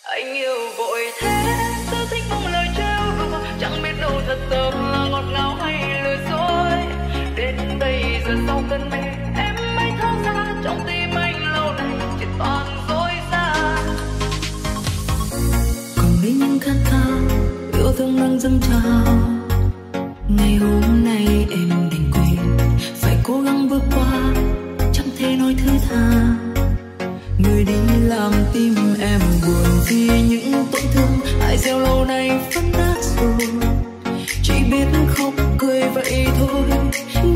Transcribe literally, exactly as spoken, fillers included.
Anh yêu vội thế, sao thích buông lời trêu đùa, chẳng biết đâu thật tâm là ngọt ngào hay lừa dối. Đến bây giờ sau cơn mê, em mới tháo ra trong tim anh lâu nay chỉ toàn dối gian. Còn đi những khát khao, yêu thương đang dâng trào. Ngày hôm nay em đành quên, phải cố gắng bước qua, chẳng thể nói thứ tha. Người đi làm tim em buồn vì những tổn thương ai gieo lâu nay vẫn đã rồi. Chỉ biết khóc cười vậy thôi,